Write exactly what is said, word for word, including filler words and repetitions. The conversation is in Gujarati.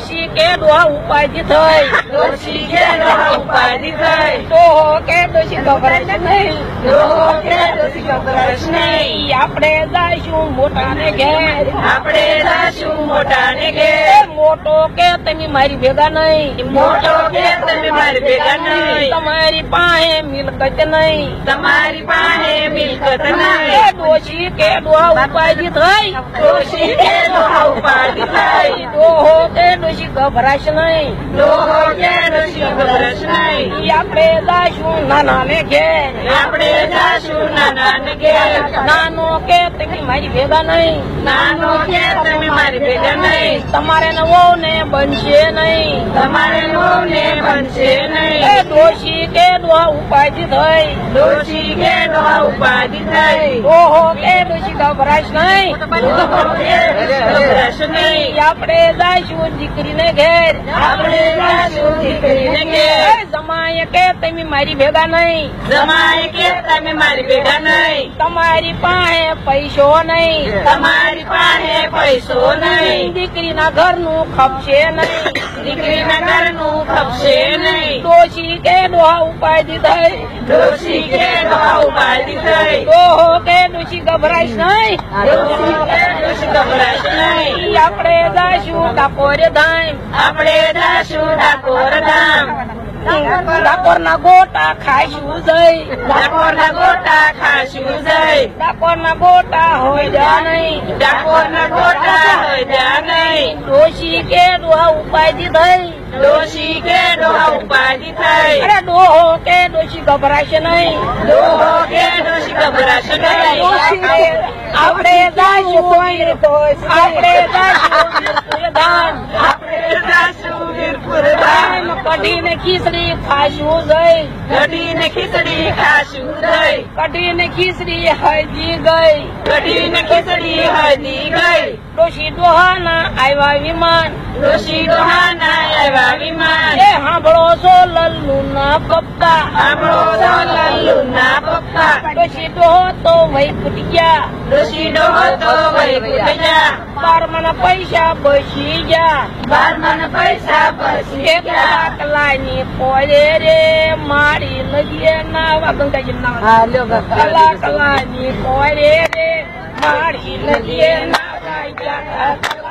ડોશી કે ડોહા ઉપાધિ થઈ ડોશી કે ડોહા ઉપાધિ થઈ ડોહો કે ડોશી ગભરાશ નહીં ડોહો કે ડોશી ગભરાશ નહીં આપણે જાશું મોટા ને ઘેર આપણે જાશું મોટા ને ઘેર મોટો કે તમે મારી ભેગા નહીં મોટો કે તમે મારી ભેગા નહીં તમારી પાસે મિલકત નહીં તમારી પાસે મિલકત નહીં ડોશી કે ડોહા ઉપાધિ થઈ ડોશી કે ડોહા ઉપાધિ થઈ ડોહો કે ડોશી ગભરાશ નહીં ડોહો કે ડોશી ગભરાશ નહીં આપણે જાશું નાના ને ઘેર આપણે જાશું નાના ને ઘેર નાનો કે તમે મારી ભેગા નહીં નાનો કે તમે મારી ભેગા નહીં તમારે નવો ને બનશે નહીં તમારે નવો ને બનશે નહીં ડોશી કે ડોહા ઉપાધિ થઈ ડોશી કે ડોહા ઉપાધિ થઈ ડોહો કે ડોશી ગભરાશ નહીં ડોહો કે ગભરાશ નહીં આપણે જાશું દીકરીને ઘેર આપણે જાશું દીકરીને ઘેર જમાય કે તમે મારી ભેગા નહીં જમાય કે તમે મારી ભેગા નહીં તમારી પાસે પૈસો નહીં તમારી પાસે પૈસો નહીં દીકરીના ઘરનું ખપશે નહીં દીકરીના ઘરનું ખપશે નહીં ડોશી કે ડોહા ઉપાધિ થઈ ડોશી કે ડોહા ઉપાધિ થઈ ડોહો કે ડોશી ગભરાશ નહીં ડોશી કે ડોશી ગભરાશ નહીં આપણે જાશું ડાકોર ધામ આપણે જાશું ડાકોર ધામ ડાકોર ના ગોટા ખાઈશું જઈ ડાકોર ના ગોટા ખાશું જઈ ડાકોર ના ગોટા હોય જા નહીં ડાકોર ના ગોટા હોય જા નહીં ડોશી કે ડોહા ઉપાધિ થઈ ડોશી કે ડોહા ઉપાધિ થઈ અરે ડોહો કે ડોશી ગભરાશે નહીં ડોહો કે ડોશી ગભરાશે નહીં આપણે જાશું કોઈ આપણે જાશું ધામ આપણે જાશું વીરપુર ધામ કઢી ને ખીચડી ખાશું જઈ કઢી ને ખીચડી ખાશું જઈ કઢી ને ખીચડી હજી ગઈ કઢી ને ખીચડી હજી ગઈ ડોશી ડોહા ના આવ્યા વિમાન ડોશી ડોહા ના આવ્યા વિમાન એ સાંભળો છો લલ્લુ ના પપ્પા સાંભળો છો લલ્લુ ના પપ્પા ડોશી ડોહો તો વૈકુટ ગયા ડોશી ડોહો તો વૈકુટ ગયા બાર મને પૈસા બસી ગયા બાર મને પૈસા બસી એક લાકલા ની પોળે રે મારી લગીએ નાવા ગંગાજી નાવા લાકલા ની પોળે રે મારી લગીએ નાવા